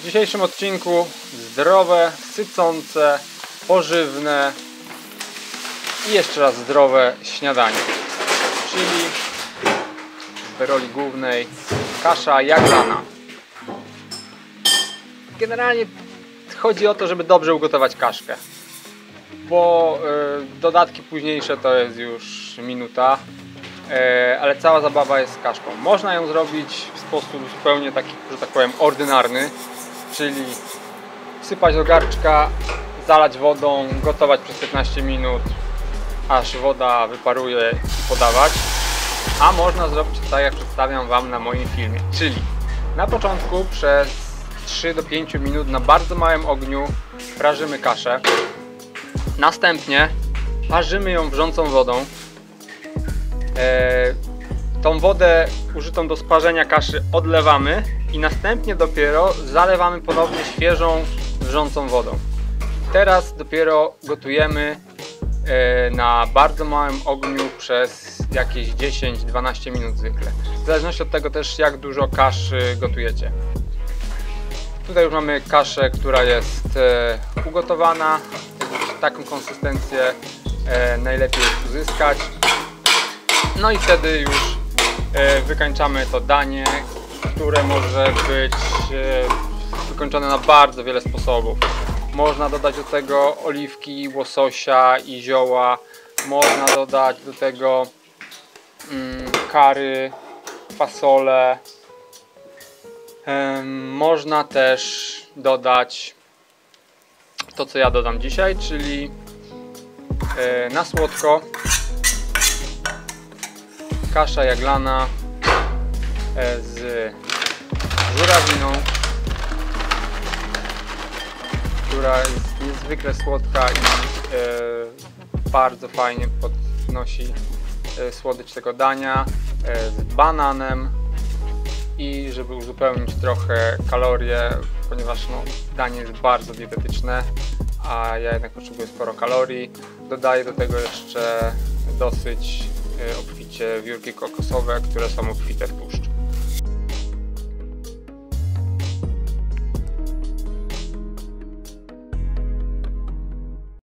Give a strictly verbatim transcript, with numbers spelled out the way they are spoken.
dzisiejszym odcinku zdrowe, sycące, pożywne i jeszcze raz zdrowe śniadanie, czyli w roli głównej kasza jaglana. Generalnie chodzi o to, żeby dobrze ugotować kaszkę, bo y, dodatki późniejsze to jest już minuta, y, ale cała zabawa jest z kaszką. Można ją zrobić w sposób zupełnie taki, że tak powiem, ordynarny, czyli wsypać do garnczka, zalać wodą, gotować przez piętnaście minut, aż woda wyparuje i podawać. A można zrobić to tak, jak przedstawiam Wam na moim filmie, czyli na początku przez trzy do pięciu minut na bardzo małym ogniu prażymy kaszę. Następnie parzymy ją wrzącą wodą. Eee, tą wodę użytą do sparzenia kaszy odlewamy i następnie dopiero zalewamy ponownie świeżą, wrzącą wodą. Teraz dopiero gotujemy e, na bardzo małym ogniu przez jakieś dziesięć do dwunastu minut zwykle. W zależności od tego też, jak dużo kaszy gotujecie. Tutaj już mamy kaszę, która jest e, ugotowana. Taką konsystencję e, najlepiej jest uzyskać. No i wtedy już e, wykańczamy to danie, które może być e, wykończone na bardzo wiele sposobów. Można dodać do tego oliwki, łososia i zioła. Można dodać do tego mm, curry, fasolę. Można też dodać to, co ja dodam dzisiaj, czyli na słodko kasza jaglana z żurawiną, która jest niezwykle słodka i bardzo fajnie podnosi słodycz tego dania, z bananem. I żeby uzupełnić trochę kalorie, ponieważ no, danie jest bardzo dietetyczne, a ja jednak potrzebuję sporo kalorii, dodaję do tego jeszcze dosyć obficie wiórki kokosowe, które są obfite w tłuszcz.